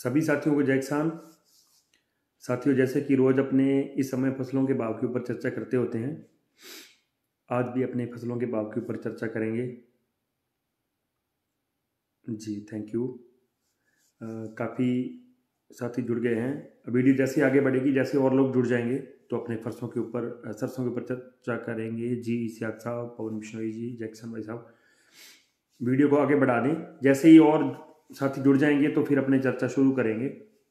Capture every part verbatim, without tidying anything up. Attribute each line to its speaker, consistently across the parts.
Speaker 1: सभी साथियों को जय किसान। साथियों, जैसे कि रोज अपने इस समय फसलों के भाव के ऊपर चर्चा करते होते हैं, आज भी अपने फसलों के भाव के ऊपर चर्चा करेंगे। जी थैंक यू। काफ़ी साथी जुड़ गए हैं। वीडियो जैसे आगे बढ़ेगी, जैसे और लोग जुड़ जाएंगे तो अपने फसलों के ऊपर सरसों के ऊपर चर्चा करेंगे। जी सियाग साहब, पवन बिश्नोई जी, जय किसान भाई साहब, वीडियो को आगे बढ़ा दें। जैसे ही और साथी जुड़ जाएंगे तो फिर अपने चर्चा शुरू करेंगे।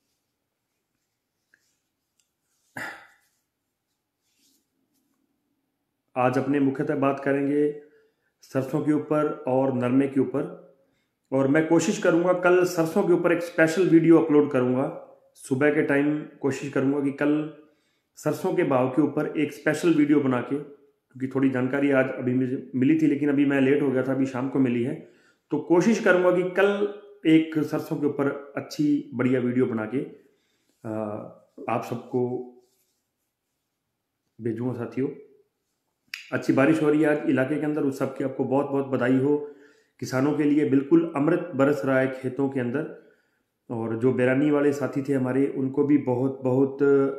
Speaker 1: आज अपने मुख्यतः बात करेंगे सरसों के ऊपर और नरमे के ऊपर, और मैं कोशिश करूंगा कल सरसों के ऊपर एक स्पेशल वीडियो अपलोड करूंगा। सुबह के टाइम कोशिश करूंगा कि कल सरसों के भाव के ऊपर एक स्पेशल वीडियो बना के, क्योंकि थोड़ी जानकारी आज अभी मुझे मिली थी लेकिन अभी मैं लेट हो गया था, अभी शाम को मिली है, तो कोशिश करूंगा कि कल एक सरसों के ऊपर अच्छी बढ़िया वीडियो बना के आप सबको भेजूंगा। साथियों, अच्छी बारिश हो रही है आज इलाके के अंदर, उस सब की आपको बहुत बहुत बधाई हो। किसानों के लिए बिल्कुल अमृत बरस रहा है खेतों के अंदर, और जो बैरानी वाले साथी थे हमारे, उनको भी बहुत बहुत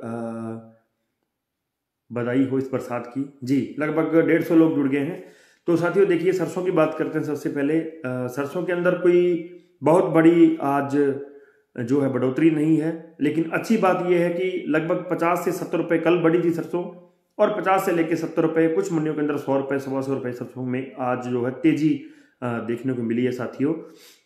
Speaker 1: बधाई हो इस बरसात की। जी लगभग डेढ़ सौ लोग जुड़ गए हैं। तो साथियों देखिए, सरसों की बात करते हैं। सबसे पहले आ, सरसों के अंदर कोई बहुत बड़ी आज जो है बढ़ोतरी नहीं है, लेकिन अच्छी बात यह है कि लगभग पचास से सत्तर रुपए कल बढ़ी थी सरसों, और पचास से लेकर सत्तर रुपए, कुछ मंडियों के अंदर सौ रुपए सवा सौ रुपए सरसों में आज जो है तेजी देखने को मिली है। साथियों,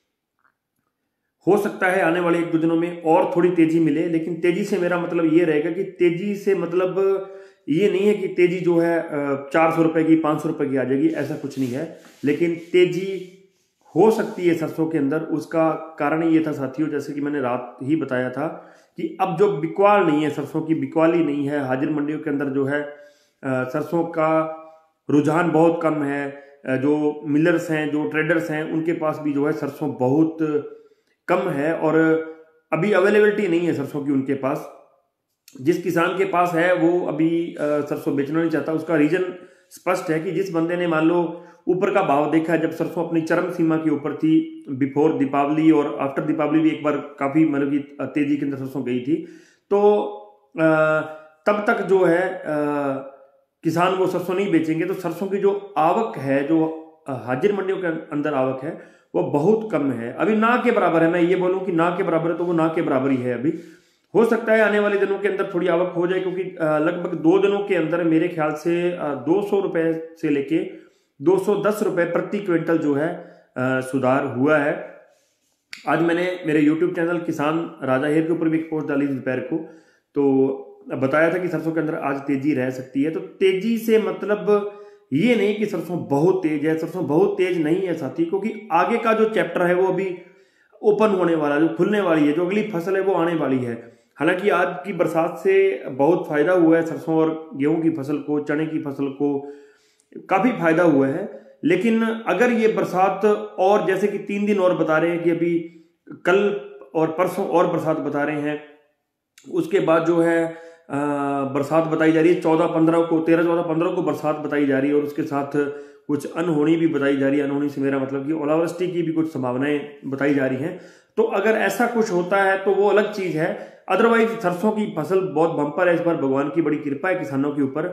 Speaker 1: हो सकता है आने वाले एक दो दिनों में और थोड़ी तेजी मिले, लेकिन तेजी से मेरा मतलब ये रहेगा कि तेजी से मतलब ये नहीं है कि तेजी जो है चार सौ रुपए की पांच सौ रुपए की आ जाएगी, ऐसा कुछ नहीं है, लेकिन तेजी हो सकती है सरसों के अंदर। उसका कारण ये था साथियों, जैसे कि मैंने रात ही बताया था कि अब जो बिकवाल नहीं है, सरसों की बिकवाली नहीं है हाजिर मंडियों के अंदर, जो है सरसों का रुझान बहुत कम है। जो मिलर्स हैं, जो ट्रेडर्स हैं, उनके पास भी जो है सरसों बहुत कम है, और अभी अवेलेबिलिटी नहीं है सरसों की उनके पास। जिस किसान के पास है वो अभी सरसों बेचना नहीं चाहता। उसका रीजन स्पष्ट है कि जिस बंदे ने मान लो ऊपर का भाव देखा है, जब सरसों अपनी चरम सीमा के ऊपर थी बिफोर दीपावली, और आफ्टर दीपावली भी एक बार काफी मतलब की तेजी के अंदर सरसों गई थी, तो आ, तब तक जो है आ, किसान वो सरसों नहीं बेचेंगे। तो सरसों की जो आवक है, जो हाजिर मंडियों के अंदर आवक है, वो बहुत कम है, अभी ना के बराबर है। मैं ये बोलूं कि ना के बराबर है तो वो ना के बराबर ही है अभी। हो सकता है आने वाले दिनों के अंदर थोड़ी आवक हो जाए, क्योंकि लगभग दो दिनों के अंदर मेरे ख्याल से दो सौ रुपए से लेके दो सौ दस रुपए प्रति क्विंटल जो है सुधार हुआ है। आज मैंने मेरे यूट्यूब चैनल किसान राजा हेर के ऊपर भी एक पोस्ट डाली दोपहर को, तो बताया था कि सरसों के अंदर आज तेजी रह सकती है। तो तेजी से मतलब ये नहीं कि सरसों बहुत तेज है, सरसों बहुत तेज नहीं है साथी, क्योंकि आगे का जो चैप्टर है वो अभी ओपन होने वाला, जो खुलने वाली है, जो अगली फसल है वो आने वाली है। हालांकि आज की बरसात से बहुत फायदा हुआ है सरसों और गेहूं की फसल को, चने की फसल को काफी फायदा हुआ है, लेकिन अगर ये बरसात और जैसे कि तीन दिन और बता रहे हैं कि अभी कल और परसों और बरसात बता रहे हैं, उसके बाद जो है आ, बरसात बताई जा रही है चौदह पंद्रह को, तेरह चौदह पंद्रह को बरसात बताई जा रही है, और उसके साथ कुछ अनहोनी भी बताई जा रही है। अनहोनी से मेरा मतलब कि ओलावृष्टि की भी कुछ संभावनाएं बताई जा रही हैं। तो अगर ऐसा कुछ होता है तो वो अलग चीज है, अदरवाइज सरसों की फसल बहुत बम्पर है इस बार। भगवान की बड़ी कृपा है किसानों के ऊपर।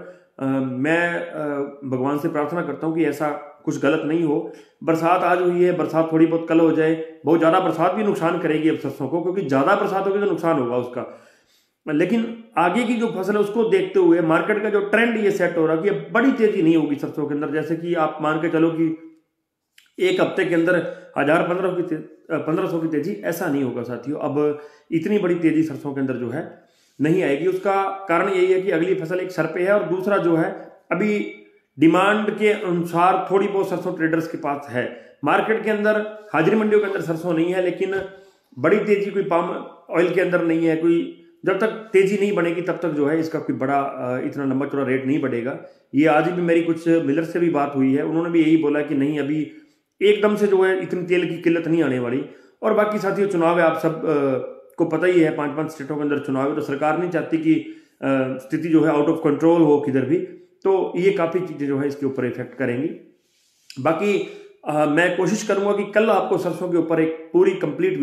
Speaker 1: मैं भगवान से प्रार्थना करता हूँ कि ऐसा कुछ गलत नहीं हो। बरसात आज हुई है, बरसात थोड़ी बहुत कल हो जाए। बहुत ज्यादा बरसात भी नुकसान करेगी अब सरसों को, क्योंकि ज्यादा बरसात होगी तो नुकसान होगा उसका, लेकिन आगे की जो फसल है उसको देखते हुए मार्केट का जो ट्रेंड ये सेट हो रहा है कि अब बड़ी तेजी नहीं होगी सरसों के अंदर। जैसे कि आप मान के चलो कि एक हफ्ते के अंदर हजार पंद्रह की पंद्रह सौ की तेजी, ऐसा नहीं होगा साथियों। अब इतनी बड़ी तेजी सरसों के अंदर जो है नहीं आएगी। उसका कारण यही है कि अगली फसल एक सर पे है, और दूसरा जो है अभी डिमांड के अनुसार थोड़ी बहुत सरसों ट्रेडर्स के पास है। मार्केट के अंदर हाजिर मंडियों के अंदर सरसों नहीं है, लेकिन बड़ी तेजी कोई पाम ऑयल के अंदर नहीं है कोई। जब तक तेजी नहीं बढ़ेगी तब तक जो है इसका कोई बड़ा इतना लंबा चौड़ा रेट नहीं बढ़ेगा। ये आज भी मेरी कुछ मिलर से भी बात हुई है, उन्होंने भी यही बोला कि नहीं अभी एकदम से जो है इतनी तेल की किल्लत नहीं आने वाली। और बाकी साथियों, चुनाव है, आप सब को पता ही है, पांच पांच स्टेटों के अंदर चुनाव है, तो सरकार नहीं चाहती कि स्थिति जो है आउट ऑफ कंट्रोल हो किधर भी, तो ये काफी चीजें जो है इसके ऊपर इफेक्ट करेंगी। बाकी आ, मैं कोशिश करूंगा कि कल आपको सरसों के ऊपर एक पूरी कंप्लीट वीडियो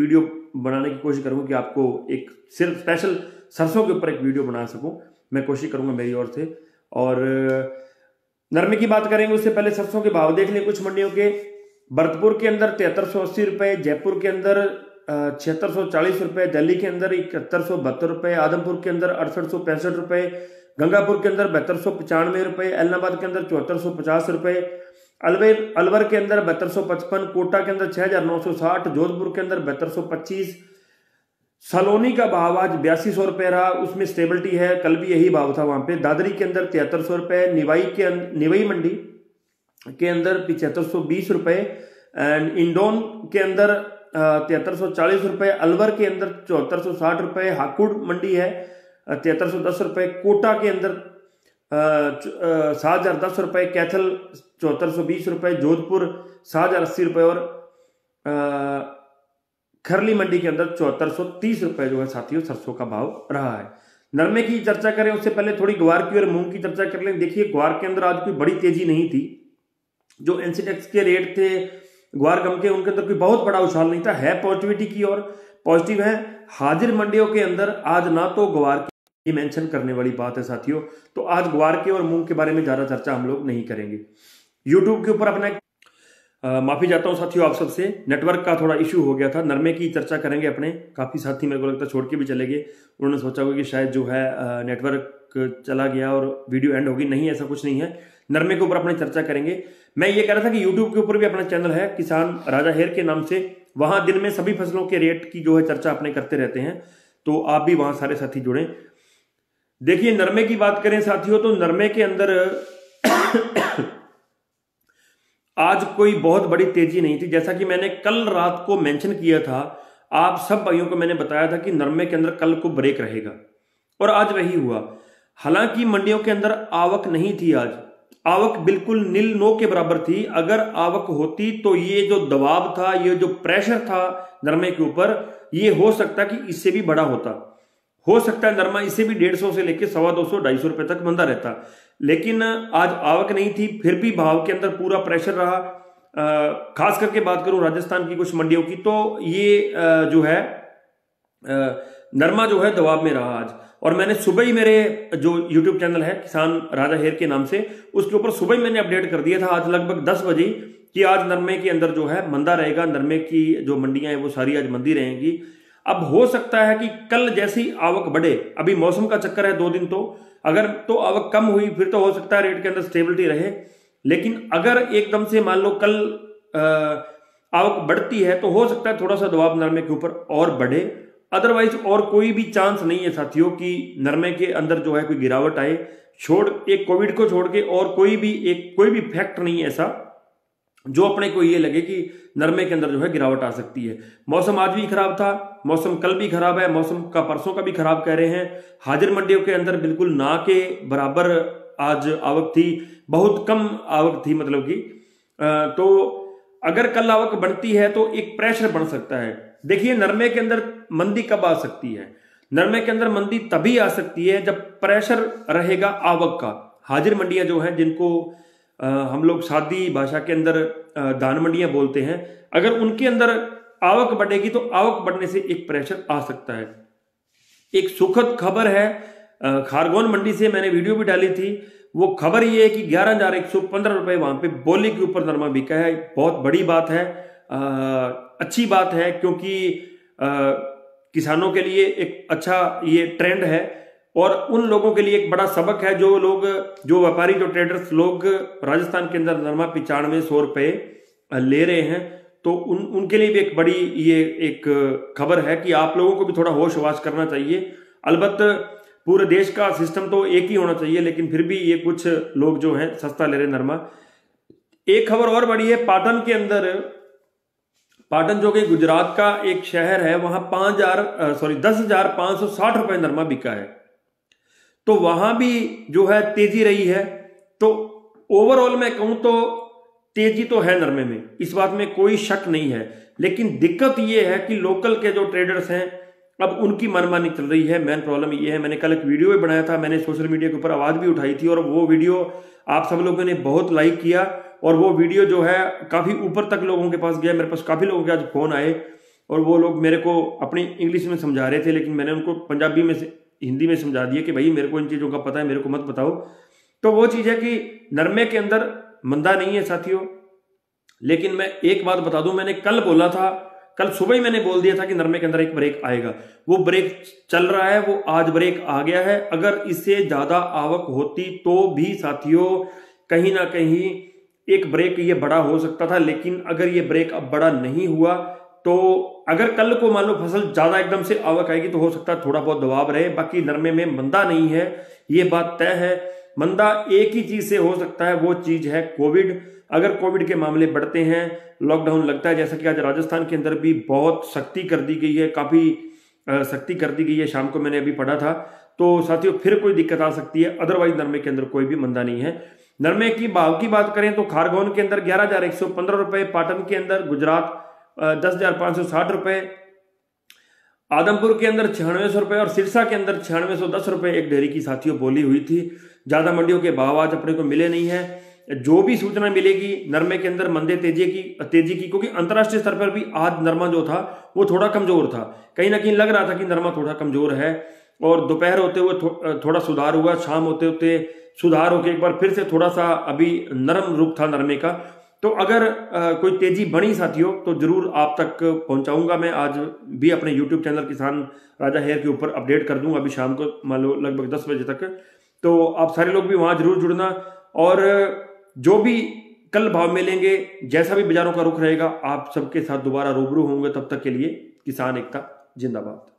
Speaker 1: बनाने की कोशिश करूँगा कि आपको एक सिर्फ स्पेशल सरसों के ऊपर एक वीडियो बना सकूँ, मैं कोशिश करूँगा मेरी ओर से। और नरमे की बात करेंगे उससे पहले सरसों के भाव देख लें कुछ मंडियों के। भरतपुर के अंदर तिहत्तर सौ अस्सी रुपये, जयपुर के अंदर छिहत्तर सौ चालीस रुपये, दिल्ली के अंदर इकहत्तर सौ बहत्तर रुपये, आदमपुर के अंदर अड़सठ सौ पैंसठ रुपये, गंगापुर के अंदर बहत्तर सौ पचानवे रुपये, एलनाबाद के अंदर चौहत्तर सौ पचास रुपये, अलवर अलवर के अंदर बहत्तर सौ पचपन, कोटा के अंदर छः हजार नौ सौ साठ, जोधपुर के अंदर बहत्तर सौ पच्चीस, सलोनी का भाव आज बयासी सौ रुपये रहा, उसमें स्टेबिलिटी है, कल भी यही भाव था वहाँ पे। दादरी के अंदर तिहत्तर सौ रुपये, निवाई के निवाई मंडी के अंदर पिछहत्तर सौ बीस रुपये, एंड इंडोन के अंदर तिहत्तर सौ चालीस रुपये, अलवर के अंदर चौहत्तर सौ साठ रुपये, हाकुड़ मंडी है तिहत्तर सौ दस रुपये, कोटा के अंदर सात हजार दस रुपये, कैथल चौहत्तर सौ बीस रुपये, जोधपुर सात हजार अस्सी रुपये और आ, खरली मंडी के अंदर चौहत्तर सौ तीस रुपये जो है साथियों सरसों का भाव रहा है। नरमे की चर्चा करें उससे पहले थोड़ी ग्वार की और मूंग की चर्चा कर लें। देखिए ग्वार के अंदर आज कोई बड़ी तेजी नहीं थी, जो एनसीटेक्स के रेट थे ग्वार गम के उनके अंदर कोई बहुत बड़ा उछाल नहीं था, है पॉजिटिविटी की और पॉजिटिव है। हाजिर मंडियों के अंदर आज ना तो ग्वार की मेंशन करने वाली बात है साथियों, तो आज ग्वार के और मूंग के बारे में ज्यादा चर्चा हम लोग नहीं करेंगे। यूट्यूब के ऊपर अपना आ, माफी चाहता हूं साथियों आप सबसे, नेटवर्क का थोड़ा इश्यू हो गया था। नरमे की चर्चा करेंगे अपने, काफी साथी मेरे को लगता है छोड़ के भी चले गए, उन्होंने सोचा होगा कि शायद जो है आ, नेटवर्क चला गया और वीडियो एंड होगी, नहीं ऐसा कुछ नहीं है। नरमे के ऊपर अपनी चर्चा करेंगे। मैं ये कह रहा था कि यूट्यूब के ऊपर भी अपना चैनल है किसान राजा हेर के नाम से, वहां दिन में सभी फसलों के रेट की जो है चर्चा अपने करते रहते हैं, तो आप भी वहां सारे साथी जुड़े। देखिए नरमे की बात करें साथियों, तो नरमे के अंदर आज कोई बहुत बड़ी तेजी नहीं थी। जैसा कि मैंने कल रात को मेंशन किया था, आप सब भाइयों को मैंने बताया था कि नरमे के अंदर कल को ब्रेक रहेगा और आज वही हुआ। हालांकि मंडियों के अंदर आवक नहीं थी, आज आवक बिल्कुल नील नो के बराबर थी। अगर आवक होती तो ये जो दबाव था, ये जो प्रेशर था नरमे के ऊपर, ये हो सकता कि इससे भी बड़ा होता, हो सकता है नरमा इससे भी डेढ़ सौ से लेकर सवा दो सौ ढाई सौ रुपए तक बंदा रहता। लेकिन आज आवक नहीं थी, फिर भी भाव के अंदर पूरा प्रेशर रहा। आ, खास करके बात करूं राजस्थान की कुछ मंडियों की, तो ये आ, जो है आ, नरमा जो है दबाव में रहा आज। और मैंने सुबह ही मेरे जो यूट्यूब चैनल है किसान राजा हेर के नाम से, उसके ऊपर सुबह ही मैंने अपडेट कर दिया था आज लगभग दस बजे कि आज नरमे के अंदर जो है मंदा रहेगा, नरमे की जो मंडियां हैं वो सारी आज मंदी रहेंगी। अब हो सकता है कि कल जैसी आवक बढ़े, अभी मौसम का चक्कर है दो दिन, तो अगर तो आवक कम हुई फिर तो हो सकता है रेट के अंदर स्टेबिलिटी रहे। लेकिन अगर एकदम से मान लो कल आ, आवक बढ़ती है तो हो सकता है थोड़ा सा दबाव नरमे के ऊपर और बढ़े। अदरवाइज और कोई भी चांस नहीं है साथियों कि नरमे के अंदर जो है कोई गिरावट आए, छोड़ एक कोविड को छोड़ के और कोई भी एक कोई भी फैक्ट नहीं है ऐसा जो अपने को ये लगे कि नरमे के अंदर जो है गिरावट आ सकती है। मौसम आज भी खराब था, मौसम कल भी खराब है, मौसम का परसों का भी खराब कह रहे हैं। हाजिर मंडियों के अंदर बिल्कुल ना के बराबर आज आवक थी, बहुत कम आवक थी, मतलब कि तो अगर कल आवक बढ़ती है तो एक प्रेशर बन सकता है। देखिए नरमे के अंदर मंदी कब आ सकती है? नरमे के अंदर मंदी तभी आ सकती है जब प्रेशर रहेगा आवक का। हाजिर मंडियां जो हैं जिनको आ, हम लोग सादी भाषा के अंदर दान मंडियां बोलते हैं, अगर उनके अंदर आवक बढ़ेगी तो आवक बढ़ने से एक प्रेशर आ सकता है। एक सुखद खबर है खारगोन मंडी से, मैंने वीडियो भी डाली थी। वो खबर ये है कि ग्यारह हजार एक सौ पंद्रह रुपए वहां पे बोली के ऊपर नरमा बिका है। बहुत बड़ी बात है, आ, अच्छी बात है, क्योंकि आ, किसानों के लिए एक अच्छा ये ट्रेंड है और उन लोगों के लिए एक बड़ा सबक है जो लोग जो व्यापारी जो ट्रेडर्स लोग राजस्थान के अंदर नरमा पिचानवे सौ रुपए ले रहे हैं, तो उन उनके लिए भी एक बड़ी ये एक खबर है कि आप लोगों को भी थोड़ा होश वाश करना चाहिए। अलबत्त पूरे देश का सिस्टम तो एक ही होना चाहिए, लेकिन फिर भी ये कुछ लोग जो हैं सस्ता ले रहे नरमा। एक खबर और बड़ी है, पाटन के अंदर, पाटन जो कि गुजरात का एक शहर है, वहां पांच हजार सॉरी दस हजार पांच सौ साठ रुपए नरमा बिका है, तो वहां भी जो है तेजी रही है। तो ओवरऑल मैं कहूं तो तेजी तो है नरमे में, इस बात में कोई शक नहीं है। लेकिन दिक्कत यह है कि लोकल के जो ट्रेडर्स हैं अब उनकी मनमानी चल रही है। मेन प्रॉब्लम ये है, मैंने कल एक वीडियो भी बनाया था, मैंने सोशल मीडिया के ऊपर आवाज भी उठाई थी और वो वीडियो आप सब लोगों ने बहुत लाइक किया और वो वीडियो जो है काफी ऊपर तक लोगों के पास गया। मेरे पास काफी लोगों के आज फोन आए और वो लोग मेरे को अपनी इंग्लिश में समझा रहे थे, लेकिन मैंने उनको पंजाबी में से हिंदी में समझा दिया कि भाई मेरे को इन चीज़ों का पता है, मेरे को मत बताओ। तो वो चीज़ है कि नरमे के अंदर मंदा नहीं है साथियों। लेकिन मैं एक बात बता दूं, मैंने कल बोला था, कल सुबह ही मैंने बोल दिया था कि नरमे के अंदर एक ब्रेक आएगा। वो ब्रेक चल रहा है, वो आज ब्रेक आ गया है। अगर इससे ज्यादा आवक होती तो भी साथियों कहीं ना कहीं एक ब्रेक ये बड़ा हो सकता था, लेकिन अगर ये ब्रेक अब बड़ा नहीं हुआ तो अगर कल को मान लो फसल ज्यादा एकदम से आवक आएगी तो हो सकता है थोड़ा बहुत दबाव रहे। बाकी नरमे में मंदा नहीं है, ये बात तय है। मंदा एक ही चीज से हो सकता है, वो चीज है कोविड। अगर कोविड के मामले बढ़ते हैं, लॉकडाउन लगता है, जैसा कि आज राजस्थान के अंदर भी बहुत सख्ती कर दी गई है, काफी सख्ती कर दी गई है, शाम को मैंने अभी पढ़ा था। तो साथियों फिर कोई दिक्कत आ सकती है, अदरवाइज नरमे के अंदर कोई भी मंदा नहीं है। नरमे की भाव की बात करें तो खारगोन के अंदर ग्यारह हजार एक सौ पंद्रह रुपए, पाटन के अंदर गुजरात दस हजार पांच सौ साठ रुपए, आदमपुर के अंदर छियानवे सौ रुपए और सिरसा के अंदर छियानवे सौ दस रुपए एक ढेरी की साथियों बोली हुई थी। ज्यादा मंडियों के भाव आज अपने को मिले नहीं है। जो भी सूचना मिलेगी नरमे के अंदर मंदे तेजी की तेजी की क्योंकि अंतर्राष्ट्रीय स्तर पर भी आज नरमा जो था वो थोड़ा कमजोर था, कहीं ना कहीं लग रहा था कि नरमा थोड़ा कमजोर है। और दोपहर होते हुए थो, थोड़ा सुधार हुआ, शाम होते होते सुधार होकर एक बार फिर से थोड़ा सा अभी नरम रूप था नरमे का। तो अगर आ, कोई तेजी बनी साथियों तो जरूर आप तक पहुंचाऊंगा। मैं आज भी अपने यूट्यूब चैनल किसान राजा हेयर के ऊपर अपडेट कर दूंगा, अभी शाम को मान लो लगभग दस बजे तक। तो आप सारे लोग भी वहां जरूर जुड़ना, और जो भी कल भाव मिलेंगे, जैसा भी बाजारों का रुख रहेगा, आप सबके साथ दोबारा रूबरू होंगे। तब तक के लिए किसान एकता जिंदाबाद।